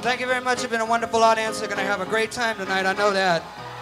Thank you very much. You've been a wonderful audience. They're going to have a great time tonight. I know that.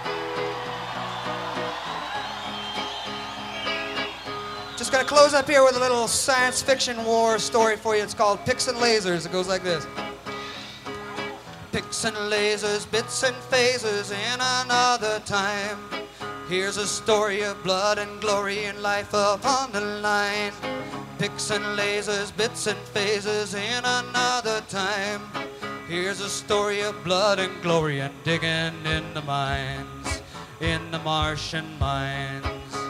Just going to close up here with a little science fiction war story for you. It's called Picks and Lasers. It goes like this. Picks and lasers, bits and phasers in another time. Here's a story of blood and glory and life upon the line. Picks and lasers, bits and phasers in another time. Here's a story of blood and glory and digging in the mines, in the Martian mines.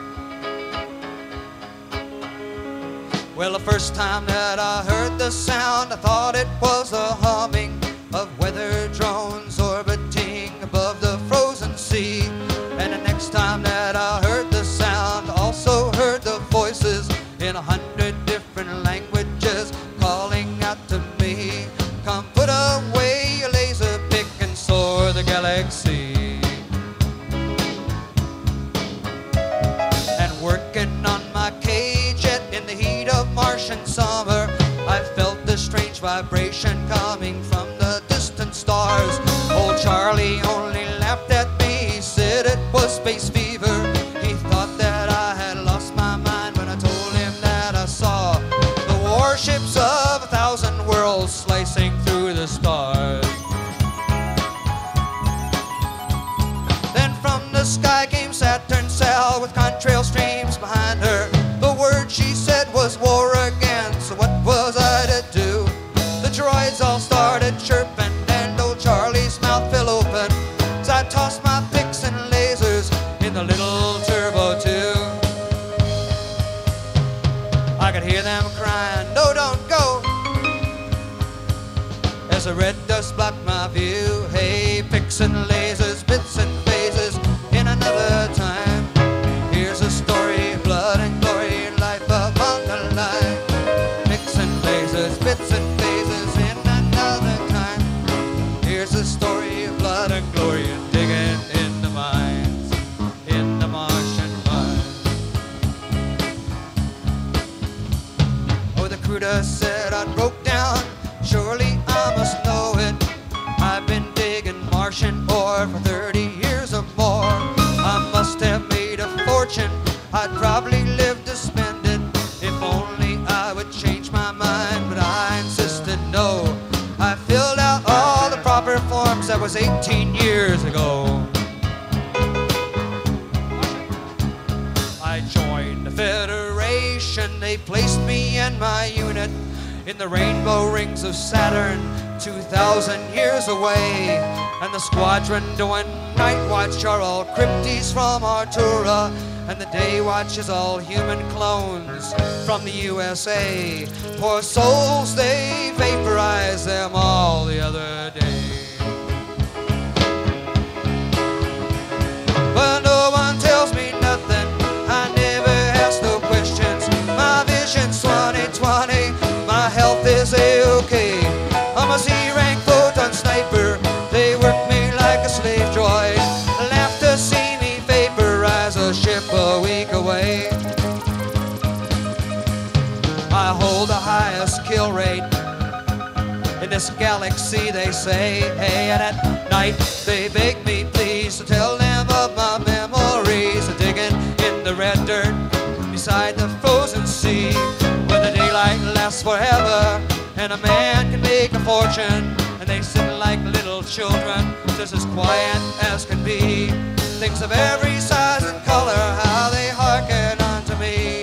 Well, the first time that I heard the sound, I thought it was the humming of weather drones orbiting above the frozen sea. And the next time that I heard the sound, I also heard the voices in 100 different languages calling out to me. Come put away your laser pick and soar the galaxy. And working on my K-jet in the heat of Martian summer, I felt a strange vibration coming from the distant stars. Old Charlie only laughed at me, he said it was space fever. He thought that I had lost my mind when I told him that I saw the warships of 1,000 worlds slicing through the stars. Then from the sky came Saturn's cell with contrail streams behind her. The word she said was war again, so what was I to do? The droids all started chirping and old Charlie's mouth fell open. So I tossed my picks and lasers in the little turbo tube. I could hear them crying, no, don't go, as the red dust blocked my view. Hey, picks and lasers, bits and phases in another time. Here's a story of blood and glory and life upon the line. Picks and lasers, bits and phases in another time. Here's a story of blood and glory and digging in the mines, in the Martian mines. Oh, the recruiter said I broke down, surely I must know it. I've been digging Martian ore for 30 years or more. I must have made a fortune, I'd probably live to spend it if only I would change my mind, but I insisted no. I filled out all the proper forms, that was 18 years ago. I joined the Federation, they placed me and my unit in the rainbow rings of Saturn, 2,000 years away. And the squadron doing night watch are all crypties from Artura, and the day watch is all human clones from the USA. Poor souls, they vaporized them all the other day. But no one tells me nothing, I never ask no questions. My vision's 20/20, my health is A-okay. I'm a C-rank photon sniper, they work me like a slave droid. Laugh to see me vaporize a ship a week away. I hold the highest kill rate in this galaxy, they say. Hey, and at night they beg me please to tell them of my memories of digging in the red dirt beside the frozen sea, where the daylight lasts forever and a man can make a fortune, and they sit like little children just as quiet as can be. Things of every size and color, how they hearken unto me.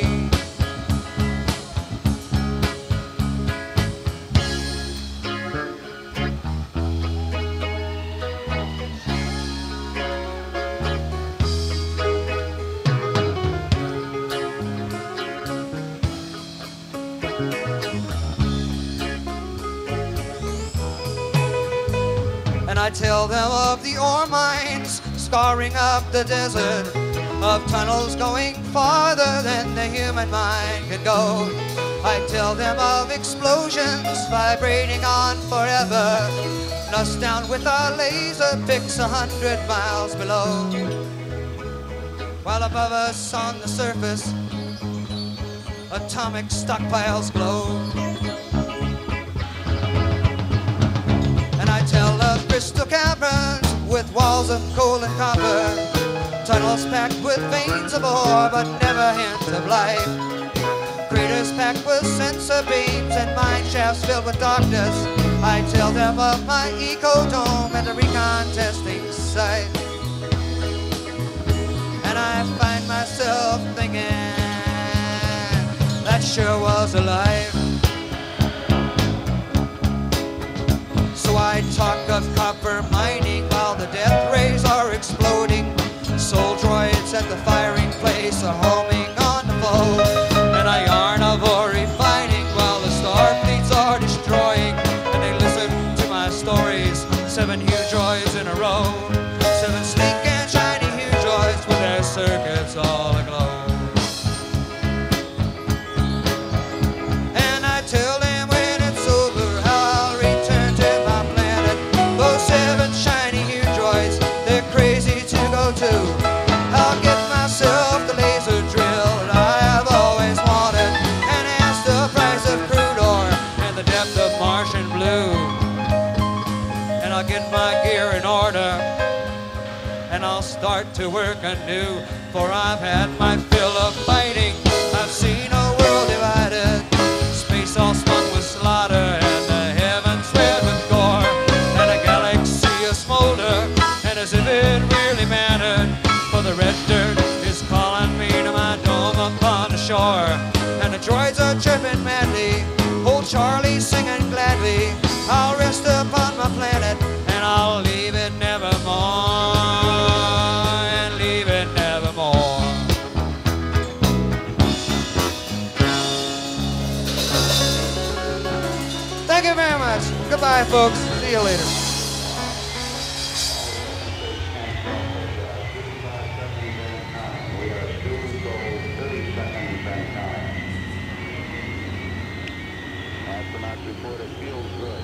I tell them of the ore mines scarring up the desert, of tunnels going farther than the human mind can go. I tell them of explosions vibrating on forever, and us down with our laser picks 100 miles below, while above us on the surface atomic stockpiles glow. I I tell of crystal caverns with walls of coal and copper, tunnels packed with veins of ore but never hint of life, craters packed with sensor beams and mine shafts filled with darkness. I tell them of my eco-dome and the recon testing site, and I find myself thinking that sure was alive. So I talk of copper mining while the death rays are exploding. Soul droids at the firing place are homing on the foe, and I yarn of ore refining while the star fleets are destroying. And they listen to my stories, 7 huge droids in a row, 7 sleek and shiny huge droids with their circuits all aglow. And I tell them when it's over how I'll return to my planet. Those 7 shiny huge droids, they're crazy to go to. I'll get myself the laser drill that I have always wanted, and ask the price of crude oil and the depth of Martian blue. And I'll get my gear in order, and I'll start to work anew. For I've had my fill of fighting, I've seen a world divided, space all smug with slaughter, and the heavens red with gore, and a galaxy a smolder, and as if it really mattered, for the red dirt is calling me to my dome upon the shore. And the droids are chirping madly, old Charlie singing gladly. I'll rest upon my planet, and I'll leave it nevermore, and leave it nevermore. Thank you very much. Goodbye, folks. See you later. Astronauts report it feels good.